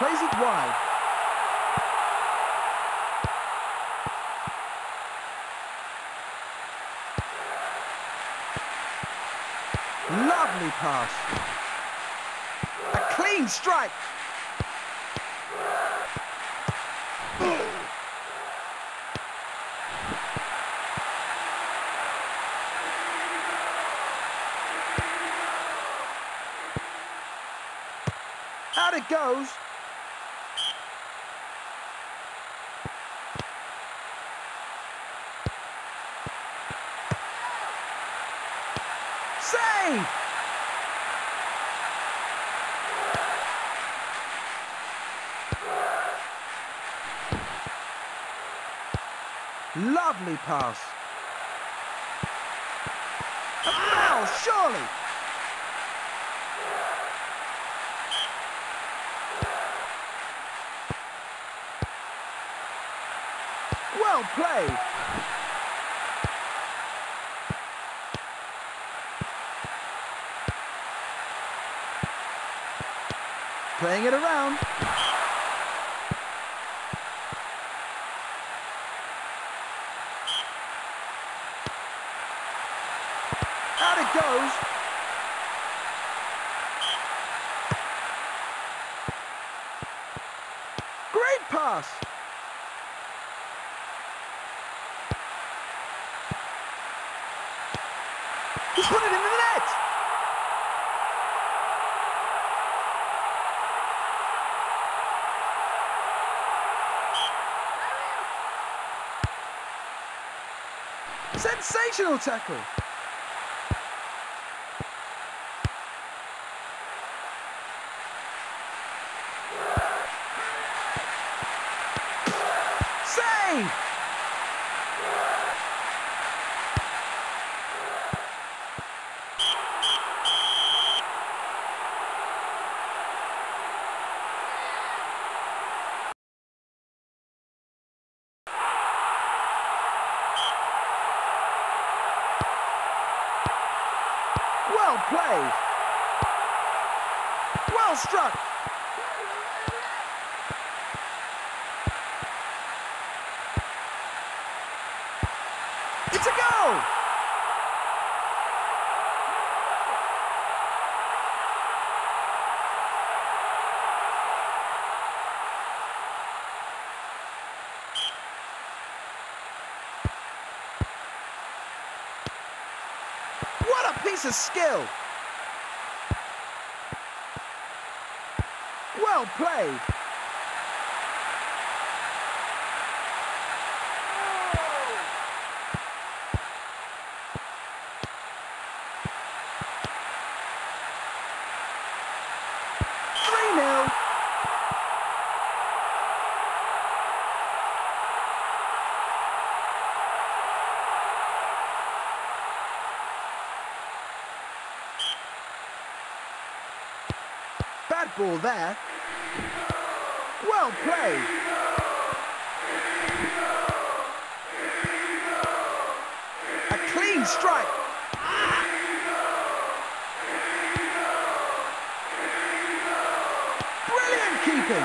Plays it wide. Lovely pass. A clean strike. Out it goes. Save! Lovely pass. A foul, surely. Well played. Playing it around. Out it goes. Great pass. He's put it into the net. Sensational tackle. Save! Well played. Well struck. It's a goal. What a piece of skill. Well played. Bad ball there. Well played. A clean strike. Brilliant keeping.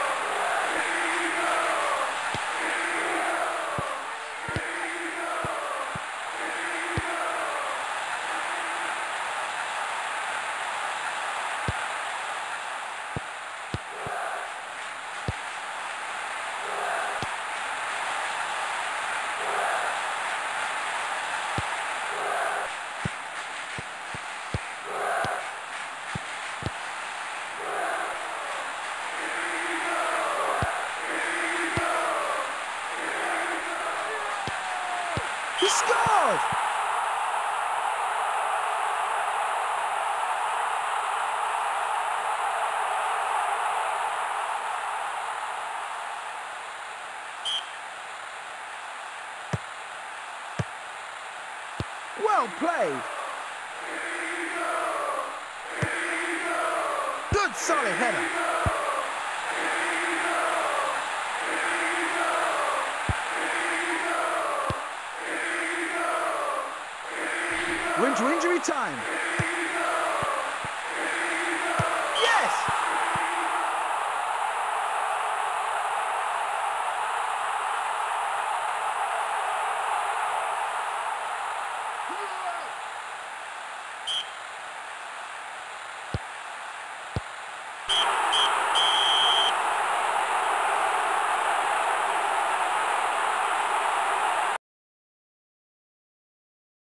He scored! Well played. Good solid header. We're into injury time. Yes!